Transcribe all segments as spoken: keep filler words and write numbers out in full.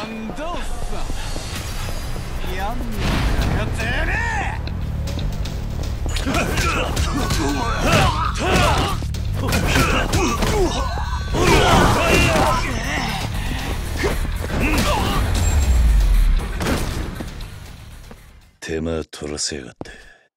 なんだおっさん、やんのかよてめえ。 手間取らせやがって。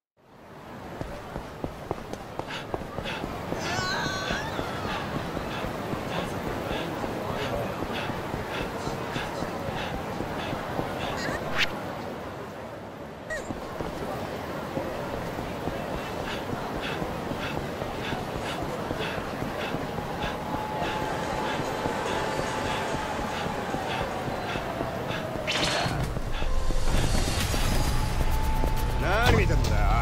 何見てんだよ。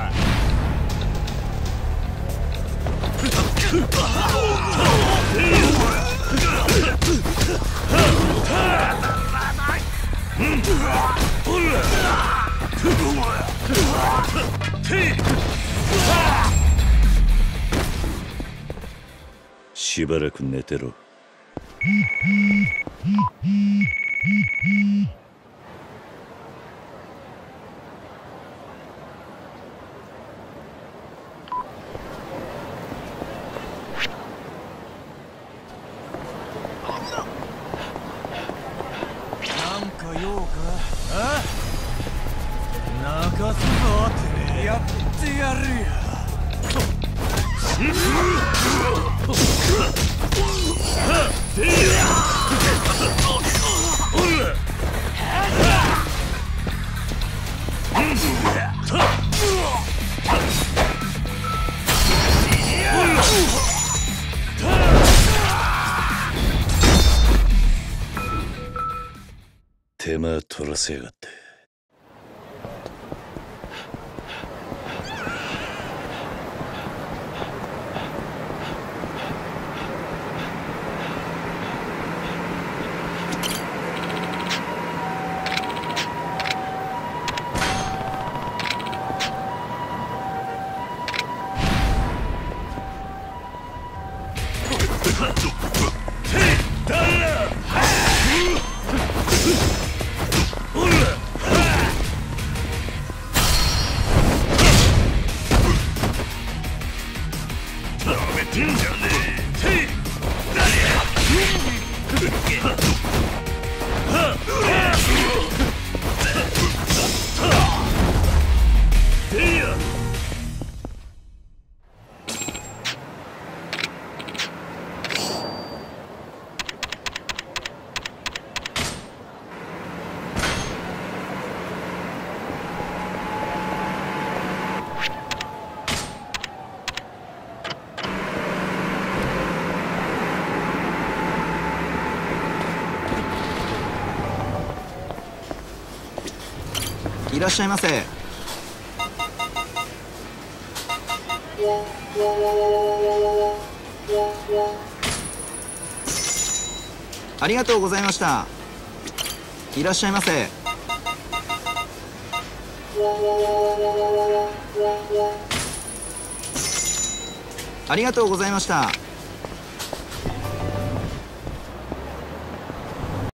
しばらく寝てろ。 なんか用か。あ？泣かすぞてめえ。やってやるよ。 手間取らせやがって。 いらっしゃいませ。ありがとうございました。いらっしゃいませ。ありがとうございました。